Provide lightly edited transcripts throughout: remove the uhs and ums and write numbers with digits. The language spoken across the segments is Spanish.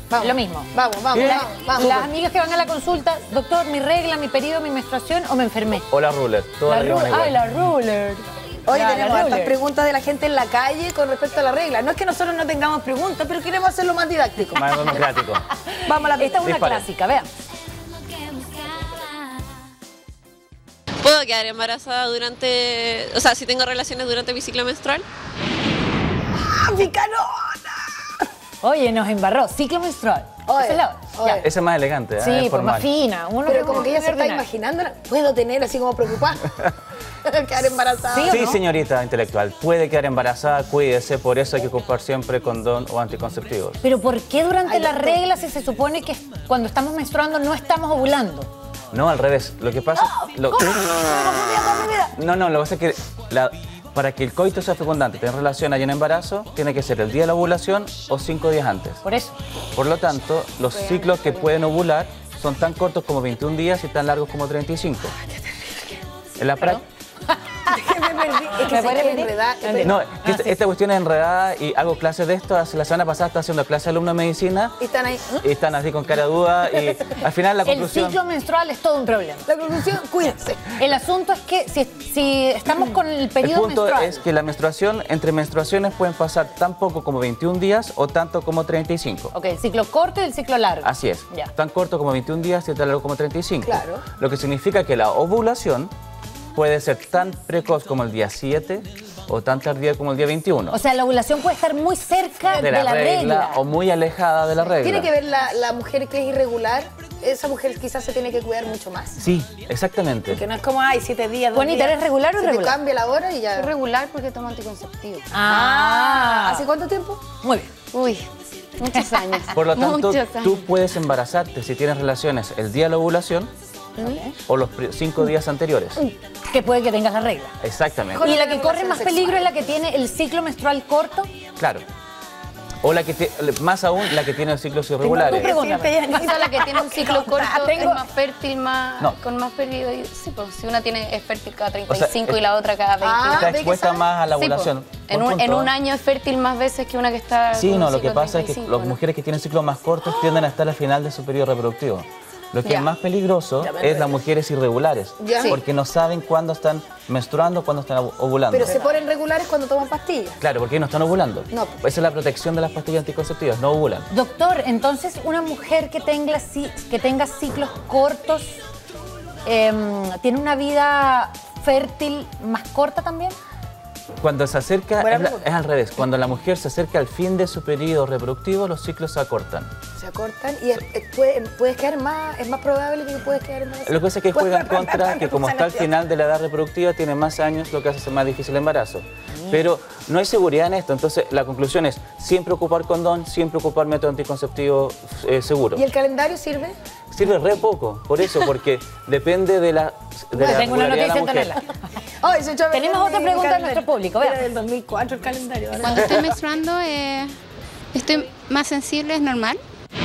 Lo mismo. Vamos. Las amigas que van a la consulta, doctor, mi regla, mi periodo, mi menstruación o me enfermé. O la ruler. Todas las igual. Ay, la ruler. Hoy Ya, tenemos la estas ruler. preguntas de la gente en la calle con respecto a la regla. No es que nosotros no tengamos preguntas, pero queremos hacerlo más didáctico. Más democrático. Vamos a la Esta es una Dispara. clásica, vean. ¿Puedo quedar embarazada durante, o sea, si tengo relaciones durante mi ciclo menstrual? ¡Picarona! Oye, nos embarró. Ciclo menstrual. Oye, Esa es la- oye. ya. Esa es más elegante, ¿eh? Sí, Es pues formal. más fina. Uno Pero como que ella se está ordinario. imaginando, puedo tener así como preocupada. Quedar embarazada. Sí, ¿o Sí, no? señorita intelectual, puede quedar embarazada, cuídese, por eso hay que ocupar siempre condón o anticonceptivos. Pero ¿por qué durante Ay, la doctor. regla si se supone que cuando estamos menstruando no estamos ovulando? No, al revés. Lo que pasa... lo- No, lo que pasa es que para que el coito sea fecundante, tener relación allá en embarazo, tiene que ser el día de la ovulación o 5 días antes. Por eso. Por lo tanto, los ciclos que pueden ovular son tan cortos como 21 días y tan largos como 35. En la práctica... Me perdí. Es que ¿Me se puede que repetir? enredada. No, esta cuestión es enredada y hago clases de esto. La semana pasada estaba haciendo clase de alumnos de medicina Y están ahí. y están así con cara de duda y al final la El conclusión... ciclo menstrual es todo un problema. La conclusión, cuídense. El asunto es que si estamos con el El periodo punto menstrual... es que la menstruación, entre menstruaciones pueden pasar tan poco como 21 días o tanto como 35. Ok, el ciclo corto y el ciclo largo. Así es, Ya. tan corto como 21 días y tan largo como 35. Claro. Lo que significa que la ovulación puede ser tan precoz como el día 7 o tan tardía como el día 21. O sea, la ovulación puede estar muy cerca de la regla. o muy alejada de la regla. Tiene que ver la mujer que es irregular. Esa mujer quizás se tiene que cuidar mucho más. Sí, exactamente. Que no es como, ay, 7 días, 2 Juanita, días. ¿eres regular o Se te irregular? cambia la hora y ya. Es regular porque tomo anticonceptivo. ¿Hace cuánto tiempo? Muy bien. Uy, muchos años. Por lo tanto, Muchos años. tú puedes embarazarte si tienes relaciones el día de la ovulación o los 5 días anteriores. Que puede que tengas la regla. Exactamente. Y la que corre relación más sexual. peligro es la que tiene el ciclo menstrual corto. Claro. O la que más aún la que tiene ciclos irregulares. pregunta. O sea, la que tiene un ciclo corto Tengo- es más fértil, No. con más periodo. Sí, pues si una es fértil cada 35 es- y la otra cada 20. Ah, Está ¿ve que expuesta sabe? más a la Sí, pues, ovulación. en Buen un, punto, en un ¿eh? año es fértil más veces que una que está Sí, con no, un lo que ciclo pasa es que 35, las ¿no? mujeres que tienen ciclos más cortos tienden a estar al final de su periodo reproductivo. Lo que Ya. es más peligroso es las mujeres irregulares, Ya. Sí. porque no saben cuándo están menstruando, cuándo están ovulando. Pero se ponen regulares cuando toman pastillas. Claro, porque no están ovulando. No. Esa es la protección de las pastillas anticonceptivas, no ovulan. Doctor, entonces una mujer que tenga ciclos cortos tiene una vida fértil más corta también. Cuando se acerca, Buena es, pregunta. es al revés, cuando la mujer se acerca al fin de su periodo reproductivo, los ciclos se acortan. Se acortan y puedes quedar más, es más probable que puedes quedar más. Lo que pasa es que juega en contra, que como está al final de la edad reproductiva, tiene más años, lo que hace más difícil el embarazo. Pero no hay seguridad en esto, entonces la conclusión es siempre ocupar condón, siempre ocupar método anticonceptivo seguro. ¿Y el calendario sirve? Sirve re poco, por eso, porque depende de la Tengo una regularidad de la noticia, mujer. Antonella. Ay, se echó a Tenemos perder otra mi pregunta de calendario. nuestro público, Era vean. del 2004 el calendario. ahora. Cuando estoy menstruando, estoy más sensible, ¿es normal?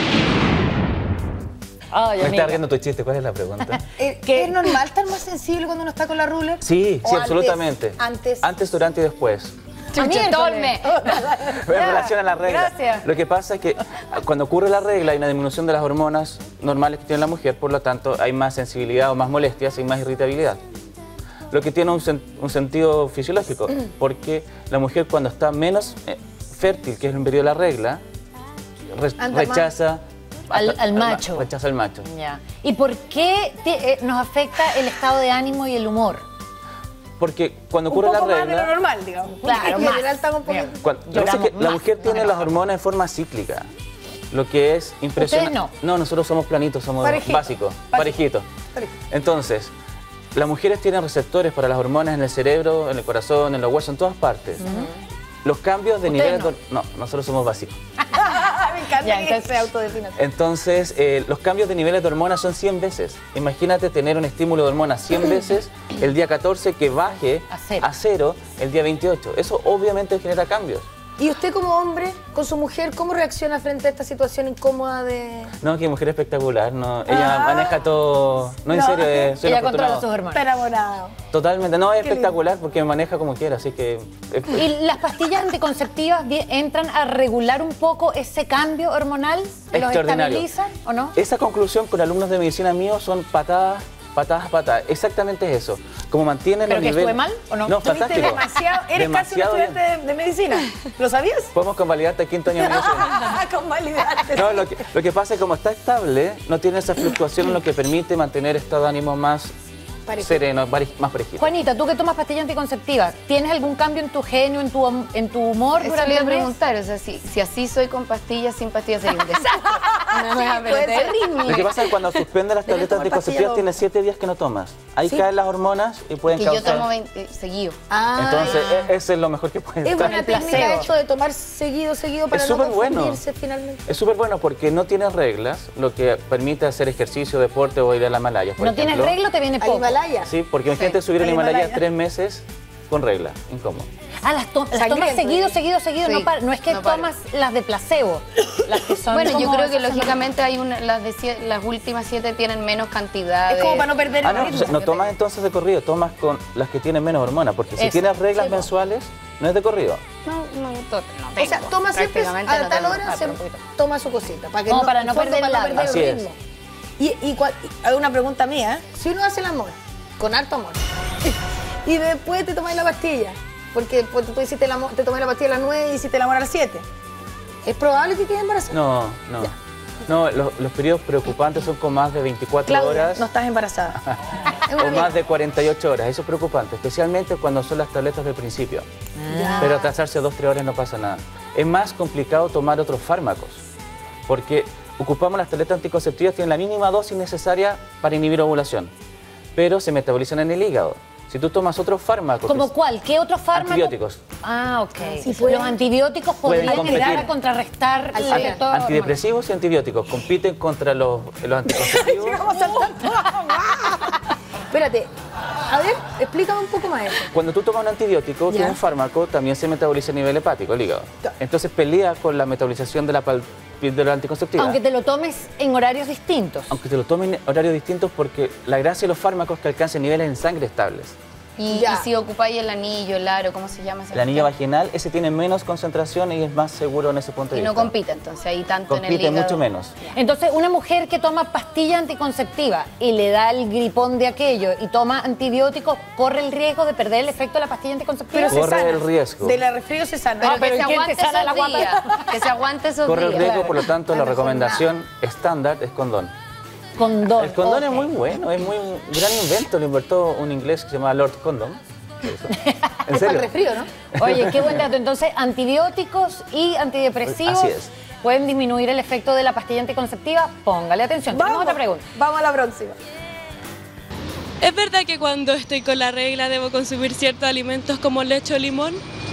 Ay, Me amiga. está riendo tu chiste, ¿cuál es la pregunta? ¿Es normal estar más sensible cuando uno está con la ruler? Sí, ¿O sí, antes? Absolutamente. Antes. Durante y después. Miércoles. Tolme. En relación a la regla. gracias. Lo que pasa es que cuando ocurre la regla hay una disminución de las hormonas normales que tiene la mujer, por lo tanto hay más sensibilidad o más molestias y más irritabilidad. Lo que tiene un sentido fisiológico, porque la mujer cuando está menos fértil, que es el periodo de la regla, Anda rechaza Al macho. Rechaza al macho. Ya. ¿Y por qué nos afecta el estado de ánimo y el humor? Porque cuando Un ocurre la poco más de lo regla, normal, digamos. Claro, en más. general estamos un poco... Bien. lo que pasa es que la Lloramos mujer más. tiene las hormonas en forma cíclica, lo que es impresionante. Ustedes No, nosotros somos planitos, somos Parejito. básicos, parejitos. Entonces, las mujeres tienen receptores para las hormonas en el cerebro, en el corazón, en los huesos, en todas partes. Los cambios de ¿Ustedes niveles... No, nosotros somos básicos. Me encanta Ya, que entonces- se autodefina. Entonces, los cambios de niveles de hormonas son 100 veces. Imagínate tener un estímulo de hormonas 100 veces el día 14 que baje A cero. a cero el día 28. Eso obviamente genera cambios. ¿Y usted como hombre, con su mujer, cómo reacciona frente a esta situación incómoda de...? No, que mujer espectacular, no, ella maneja todo, no, en serio, soy Ella un controla afortunado. sus hormonas. Está enamorado. Totalmente, no, es Qué espectacular porque me maneja como quiera, así que... ¿Y las pastillas anticonceptivas entran a regular un poco ese cambio hormonal? ¿Los Extraordinario. estabilizan o no? Esa conclusión con alumnos de medicina míos son patadas, exactamente es eso. Como mantienen ¿Pero los que niveles... estuve mal o no? No, Tuviste fantástico. demasiado... Eres Demasiado casi un estudiante de medicina. ¿Lo sabías? Podemos convalidarte el quinto año de medicina. Convalidarte. No, lo que pasa es que como está estable, no tiene esa fluctuación, lo que permite mantener estado de ánimo más Parejo. sereno, más parejito. Juanita, tú que tomas pastillas anticonceptivas, ¿tienes algún cambio en tu genio, en tu humor Eso durante le iba a el mes? preguntar, o sea, si así soy con pastillas, sin pastillas sería un desastre. No me va a puede perder ser. ritmo. Lo que pasa es que cuando suspendes las tabletas tomar anticonceptivas pastilla tienes 7 días que no tomas. Ahí caen las hormonas y pueden Que yo causar... tomo 20 seguido. Entonces, eso es lo mejor que puede Es estar. buena el placebo. técnica esto de tomar seguido para Es no súper bueno. confundirse finalmente. Es súper bueno porque no tienes reglas, lo que permite hacer ejercicio, deporte o ir a la Himalaya, por ¿No tienes ejemplo. regla o te viene ¿Al poco? Himalaya? Sí, porque imagínate subir al al Himalaya Himalaya. 3 meses con regla, incómodo. Ah, las tomas Sangriento, seguido, Sí, no es que no paro. tomas las de placebo, las que son Bueno, yo como creo que esas lógicamente hay las últimas 7 tienen menos cantidad Es como para no perder Ah, el no, ritmo. o sea, no tomas entonces de corrido, tomas con las que tienen menos hormonas, porque si Eso, tienes reglas sí, po. mensuales, no es de corrido. No O sea, toma siempre Prácticamente a no tal tengo. hora, pero un poquito. toma su cosita. Para que Como para en no fondo, perder el hábito. Así el es. ritmo. Y hay una pregunta mía, ¿eh? Si uno hace el amor, con harto amor, y después te tomas la pastilla, porque tú hiciste el amor, te tomé la pastilla a las 9 y hiciste el amor a las 7, ¿es probable que quedes embarazada? No. No, los periodos preocupantes son con más de 24 Claudia, horas no estás embarazada. o más de 48 horas. Eso es preocupante, especialmente cuando son las tabletas del principio. Ya. Pero atrasarse 2 o 3 horas no pasa nada. Es más complicado tomar otros fármacos, porque ocupamos las tabletas anticonceptivas, tienen la mínima dosis necesaria para inhibir ovulación, pero se metabolizan en el hígado. Si tú tomas otros fármacos... ¿Como cuál? ¿Qué otro fármaco? Antibióticos. Ah, ok. Sí, pueden- Los antibióticos Pueden podrían ayudar competir. a contrarrestar el An- efecto Antidepresivos y antibióticos compiten contra los anticonceptivos. Espérate, a ver, explícame un poco más eso. Cuando tú tomas un antibiótico, que Ya. es un fármaco, también se metaboliza a nivel hepático, el hígado. Entonces pelea con la metabolización de la anticonceptiva. Aunque te lo tomes en horarios distintos. Aunque te lo tomen en horarios distintos, porque la gracia de los fármacos es que alcancen niveles en sangre estables. Y Ya. si ocupáis el anillo, el aro, ¿cómo se llama ese? El anillo vaginal, ese tiene menos concentración y es más seguro en ese punto de Y vista. no compite, entonces ahí tanto en el Compite hígado. mucho menos. Entonces, una mujer que toma pastilla anticonceptiva y le da el gripón de aquello y toma antibióticos, ¿corre el riesgo de perder el efecto de la pastilla anticonceptiva? Pero se Corre sana. el riesgo. De la resfrío se sana. Pero, pero que se ¿quién te aguante sana la esos guata? días. Que se aguante esos Corre el días. riesgo, por lo tanto, la Es mejor recomendación estándar es condón. Condón. El condón es ok. muy bueno, es muy un gran invento, lo inventó un inglés que se llama Lord Condom. En Es para el serio. resfrío, ¿no? Oye, qué buen dato. Entonces, antibióticos y antidepresivos Así es. pueden disminuir el efecto de la pastilla anticonceptiva. Póngale atención. Tenemos otra pregunta. Vamos a la próxima. ¿Es verdad que cuando estoy con la regla debo consumir ciertos alimentos como leche o limón?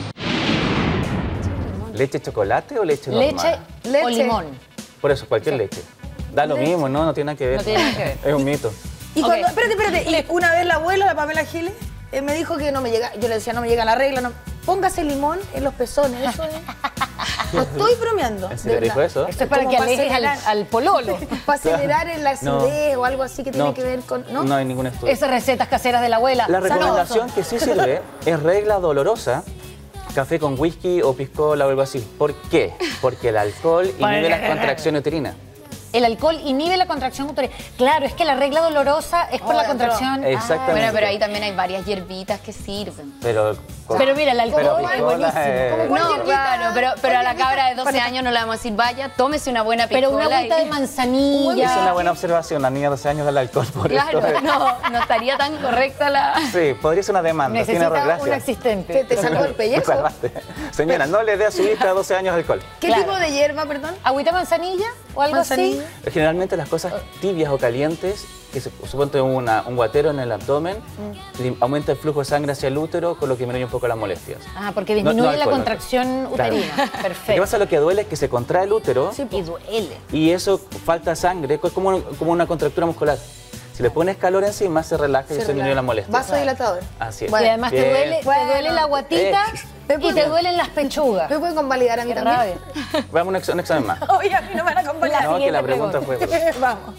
¿Leche chocolate o leche normal? Leche o Leche. limón. Por eso, cualquier leche. Da lo mismo, ¿no? No tiene nada que ver. No tiene nada que ver. Es un mito. Y Ok. cuando, espérate, y una vez la abuela, la Pamela Giles, me dijo que no me llega, yo le decía, no me llega la regla, no. Póngase limón en los pezones, eso es. No estoy bromeando. ¿En serio de dijo verdad. eso? Esto es para Como que para alejes acelerar. al pololo. Para acelerar en la acidez o algo así que tiene No, que ver con. ¿No? no hay ningún estudio. Esas recetas caseras de la abuela. La Sanoso. recomendación que sí sirve es regla dolorosa, café con whisky o piscola o algo así. ¿Por qué? Porque el alcohol inhibe la contracción uterina. El alcohol inhibe la contracción uterina. Claro, es que la regla dolorosa es por la Oye, contracción. Exactamente. Bueno, pero ahí también hay varias hierbitas que sirven. Pero, Pero mira, el alcohol Pero es piscola, buenísimo. ¿Cuál No, hierbita? claro, pero a ¿Cuál la cabra de 12 hierbita? años no le vamos a decir, vaya, tómese una buena Pero piscola. una agüita y- de manzanilla. es una buena observación. La niña de 12 años del alcohol, por Claro, eso. no estaría tan correcta la... Sí, podría ser una demanda. Necesita tiene un gracia. asistente. Te salvó el Me pellejo. salvaste. Señora, no le dé a su hija de 12 años alcohol. ¿Qué Claro. tipo de hierba, perdón? ¿Agüita de manzanilla o algo Manzanilla. Generalmente las cosas tibias o calientes, que suponte un guatero en el abdomen, aumenta el flujo de sangre hacia el útero, con lo que disminuye un poco las molestias. así? Ah, porque No- disminuye no la alcohol, contracción Claro. uterina. Lo que Perfecto. pasa, lo que duele es que se contrae el útero Y duele. y eso falta sangre, es como una contractura muscular. Si le pones calor encima, se relaja y disminuye la molestia. Vasodilatador. Así es. Y además te Bien. duele la guatita y te duelen las pechugas. ¿Me pueden convalidar a mí Qué también? rabia. Vamos a un examen más. Oye, a mí no me van a convalidar. No, que la pregunta fue... Vamos.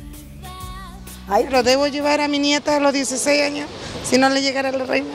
Pero debo llevar a mi nieta a los 16 años, si no le llegara la regla.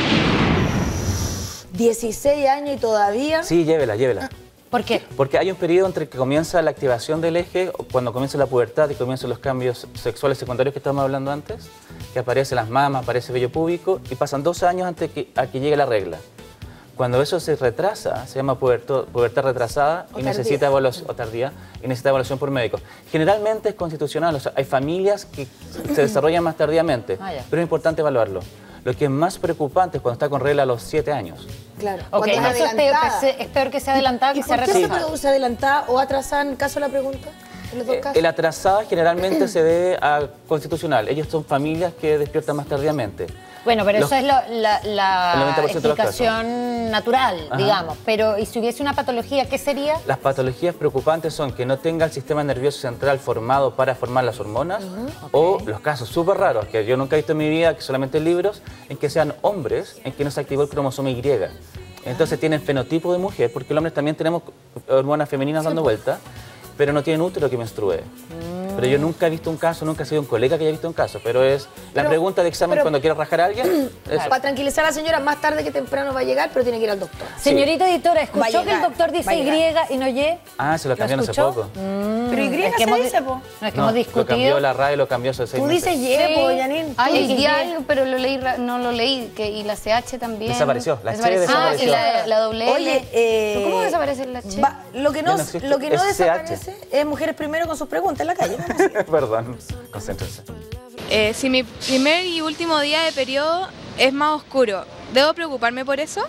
16 años y todavía... Sí, llévela, llévela. ¿Por qué? Porque hay un periodo entre que comienza la activación del eje, o cuando comienza la pubertad y comienzan los cambios sexuales secundarios que estábamos hablando antes, que aparecen las mamas, aparece vello púbico, y pasan 2 años antes a que llegue la regla. Cuando eso se retrasa, se llama pubertad retrasada y necesita evaluación, o tardía, y necesita evaluación por médicos. Generalmente es constitucional, o sea, hay familias que se desarrollan más tardíamente, pero es importante evaluarlo. Lo que es más preocupante es cuando está con regla a los 7 años. Claro. Ok, Cuando eso es peor que sea adelantada que sea ¿Por qué se retrasada. produce adelantada o atrasada en caso de la pregunta? En los dos casos. El atrasada generalmente se debe a constitucional. Ellos son familias que despiertan más tardíamente. Bueno, pero eso es la el 90% de los casos. explicación natural, digamos. Pero, ¿y si hubiese una patología, qué sería? Las patologías preocupantes son que no tenga el sistema nervioso central formado para formar las hormonas, o los casos súper raros, que yo nunca he visto en mi vida, que solamente en libros, en que sean hombres, en que no se activó el cromosoma Y. Entonces tienen fenotipo de mujer, porque los hombres también tenemos hormonas femeninas dando vuelta, pero no tienen útero que menstrue. Pero yo nunca he visto un caso, nunca he sido un colega que haya visto un caso, pero es la pregunta de examen cuando quiero rajar a alguien. Para tranquilizar a la señora, más tarde que temprano va a llegar, pero tiene que ir al doctor. Señorita editora, Va a ¿escuchó que el llegar, doctor dice va a llegar. Y y no Y? Ah, se lo cambiaron hace escuchó? poco. Pero Y Es que se hemos- dice, po. No, es que No, hemos lo discutido. cambió la RAE, lo cambió hace 6 Tú meses. dices Y, po, Janine. Ay, Sí, el sí, dial, pero lo leí, no lo leí, y la CH también. Desapareció, la H Desapareció. desapareció. Ah, y la doble L. Oye, ¿Cómo desaparece la H? Lo que no, Ya no existe, lo que no es desaparece es Mujeres Primero con sus preguntas en la calle. Perdón, concéntrense. Si mi primer y último día de periodo es más oscuro, ¿debo preocuparme por eso?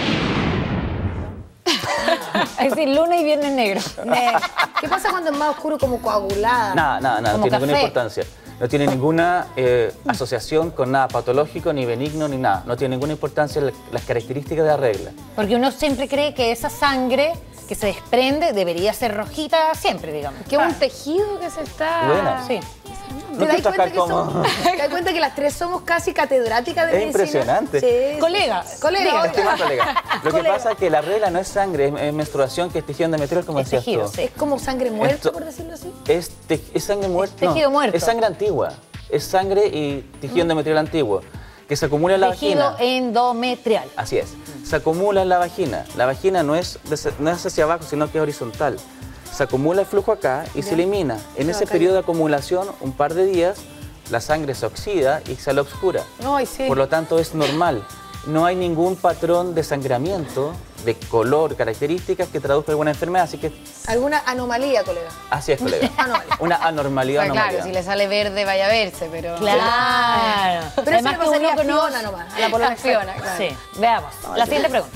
Es decir, lunes y viernes negro. ¿Qué pasa cuando es más oscuro como coagulada? Nada, no Como tiene ninguna café. importancia. No tiene ninguna asociación con nada patológico, ni benigno, ni nada. No tiene ninguna importancia las características de la regla. Porque uno siempre cree que esa sangre que se desprende debería ser rojita siempre, digamos. Que un tejido que se está... Buena. Sí. No te toca como... ¿Te das cuenta que las tres somos casi catedráticas de Es medicina? impresionante. Sí. Colegas. Colega, Estimada colega, lo que Colega. pasa es que la regla no es sangre, es menstruación, que es tejido endometrial, como Es decías tejido, tú. sí. Es como sangre muerta, Esto- por decirlo así. Es sangre muerta. tejido muerto. Es sangre antigua. Es sangre y tejido endometrial antiguo, que se acumula en la Tejido vagina. endometrial. Así es. Se acumula en la vagina. La vagina no es hacia abajo, sino que es horizontal. Se acumula el flujo acá y se elimina. En ese periodo de acumulación, un par de días, la sangre se oxida y sale oscura. Ay, sí. Por lo tanto, es normal. No hay ningún patrón de sangramiento, de color, características que traduzca alguna enfermedad. Así que ¿Alguna anomalía, colega? así es, colega. Una anormalidad, Claro, anomalía. si le sale verde vaya a verse, pero... Claro. Pero eso le pasaría a Fiona nomás, a la polola A Fiona, claro. Sí, veamos. La siguiente pregunta.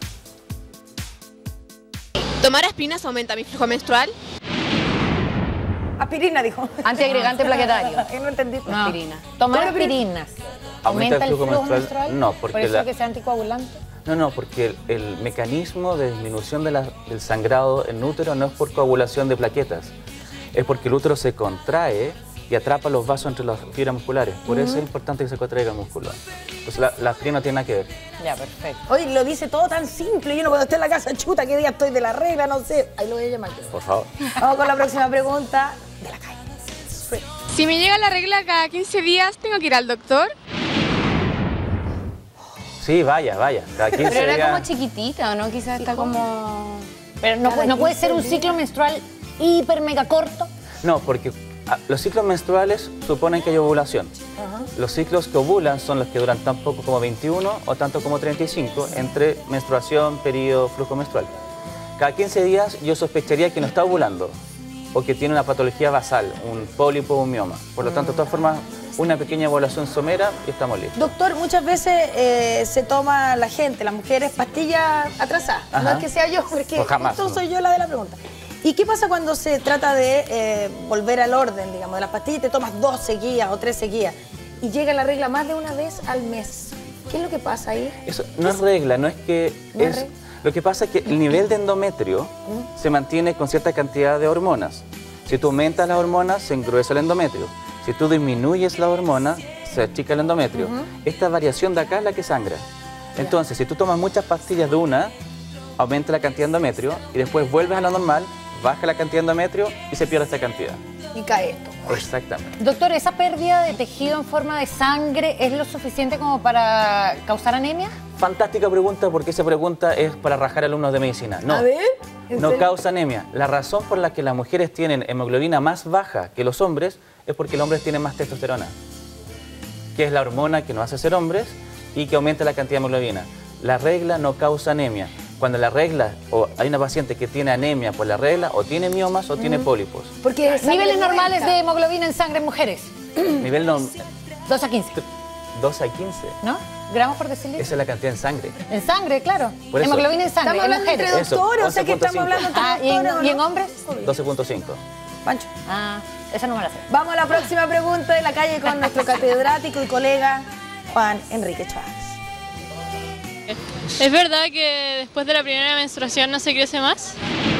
¿Tomar aspirinas aumenta mi flujo menstrual? Aspirina, dijo. Antiagregante plaquetario. No entendí. No. Aspirina. Tomar ¿Cómo aspirinas. ¿Aumenta el flujo menstrual? menstrual? No, porque ¿Por eso la- que sea anticoagulante? No, porque el mecanismo de disminución del sangrado en útero no es por coagulación de plaquetas, es porque el útero se contrae y atrapa los vasos entre las fibras musculares. Por eso es importante que se contraiga el músculo. Entonces la aspirina no tiene nada que ver. Ya, perfecto. Oye, lo dice todo tan simple. Yo no puedo estar en la casa, chuta, qué día estoy de la regla, no sé. Ahí lo voy a llamar. Por favor. Vamos con la próxima pregunta de la calle. Si me llega la regla cada 15 días, ¿tengo que ir al doctor? Sí, vaya. Cada 15 Pero era días... como chiquitita, ¿o no? Quizás está como... Pero no puede ser un ciclo menstrual hiper mega corto. No, porque los ciclos menstruales suponen que hay ovulación. Los ciclos que ovulan son los que duran tan poco como 21 o tanto como 35 entre menstruación, periodo, flujo menstrual. Cada 15 días yo sospecharía que no está ovulando o que tiene una patología basal, un pólipo o un mioma. Por lo tanto, de todas formas, una pequeña evaluación somera y estamos listos. Doctor, muchas veces se toma la gente, las mujeres, pastillas atrasadas. No Ajá. es que sea yo, porque Pues jamás, justo no. soy yo la de la pregunta. ¿Y qué pasa cuando se trata de volver al orden, digamos, de las pastillas y te tomas 2 seguidas o 3 seguidas y llega la regla más de una vez al mes? ¿Qué es lo que pasa ahí? Eso no es regla, no es que... ¿No es es, regla? lo que pasa es que el nivel de endometrio se mantiene con cierta cantidad de hormonas. Si tú aumentas las hormonas, se engruesa el endometrio. Si Si tú disminuyes la hormona, se achica el endometrio. Esta variación de acá es la que sangra. Entonces, si tú tomas muchas pastillas de una, aumenta la cantidad de endometrio y después vuelves a lo normal, baja la cantidad de endometrio y se pierde esta cantidad. Y cae esto. Exactamente. Doctor, ¿esa pérdida de tejido en forma de sangre es lo suficiente como para causar anemia? Fantástica pregunta, porque esa pregunta es para rajar alumnos de medicina. No, A ver, no causa anemia. La razón por la que las mujeres tienen hemoglobina más baja que los hombres es porque los hombres tienen más testosterona, que es la hormona que nos hace ser hombres y que aumenta la cantidad de hemoglobina. La regla no causa anemia. Cuando la regla, o hay una paciente que tiene anemia por la regla, o tiene miomas o tiene pólipos. Porque Niveles normales de hemoglobina en sangre en mujeres. Nivel 2 a 15, 2 a 15. ¿no? Gramos por decilitro. Esa es la cantidad en sangre. En sangre, claro. Por eso. Hemoglobina en sangre, estamos en hablando entre mujeres. doctores, Eso, o sea que estamos 11.5. hablando entre Ah, doctores. ¿o ¿y en no? hombres? 12.5. Pancho. Ah, esa no me la sé. Vamos a la próxima pregunta de la calle con nuestro catedrático y colega Juan Enrique Chávez. ¿Es verdad que después de la primera menstruación no se crece más?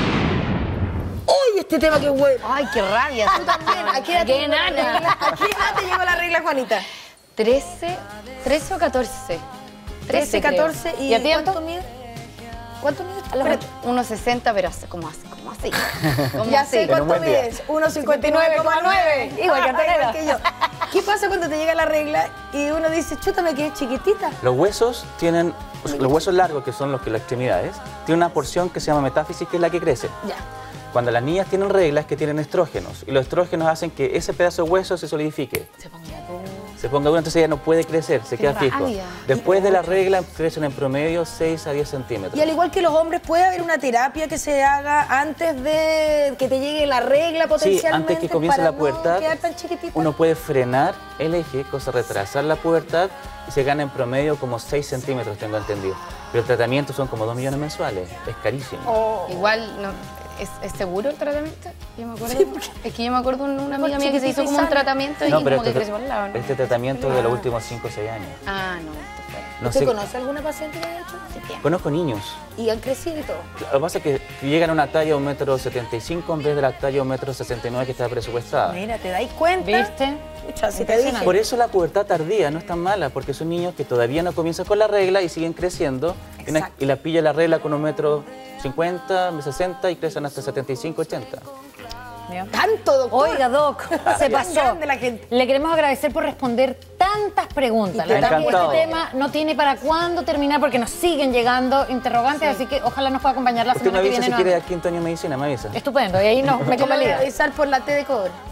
¡Uy, este tema qué bueno! Ay, qué rabia. Tú también. ¿A qué edad te Qué llegó la enana. regla? ¿A qué edad te llegó la regla, Juanita? 13 o 14. 13, 14 y ¿Y a ti, ¿cuánto Anto? mide? ¿Cuánto mide? Espérate, 1,60, pero como así. Como Ya así. sé En un cuánto buen día. mides. 1,59,9. Igual que Antonella. que yo. ¿Qué pasa cuando te llega la regla y uno dice, chuta, me quedé chiquitita? Los huesos tienen, los huesos largos, que son los que las extremidades, tienen una porción que se llama metáfisis, que es la que crece. Ya. Cuando las niñas tienen reglas, que tienen estrógenos, y los estrógenos hacen que ese pedazo de hueso se solidifique. Se ponga duro, entonces ella no puede crecer, se queda fijo. rabia. Después de la regla crecen en promedio 6 a 10 centímetros. Y al igual que los hombres, ¿puede haber una terapia que se haga antes de que te llegue la regla Sí, potencialmente? antes que comience para la pubertad, no quedar tan chiquitita? uno puede frenar el eje, cosa retrasar la pubertad, y se gana en promedio como 6 centímetros, tengo entendido. Pero el tratamiento son como 2 millones mensuales, es carísimo. Igual, no, ¿es seguro el tratamiento? Yo me acuerdo, es que yo me acuerdo de una amiga mía que se hizo como un tratamiento y No, pero como que creció por el lado, ¿no? este tratamiento es de los últimos 5 o 6 años. Ah, no, esto fue. No ¿Usted sé, conoce alguna paciente que haya hecho? conozco niños. Y han crecido y todo. Lo que pasa es que llegan a una talla de 1,75 m en vez de la talla de 1,69 m que está presupuestada. Mira, ¿te dais cuenta? ¿Viste? Pucha, si te dije. Por eso la pubertad tardía no es tan mala, porque son niños que todavía no comienzan con la regla y siguen creciendo. Y la pilla la regla con 1,50 m, 1,60 m y crecen hasta 75, 80. Tanto, doctor. Oiga, Doc, se pasó. grande la gente. Le queremos agradecer por responder tantas preguntas. La Me ha verdad que encantado. este tema no tiene para cuándo terminar porque nos siguen llegando interrogantes, así que ojalá nos pueda acompañar la Usted me semana que avisa viene. si quiere nuevamente. al quinto año de medicina, me avisa. Estupendo, y ahí no, me Yo le voy a convalida. avisar por la T de cobre.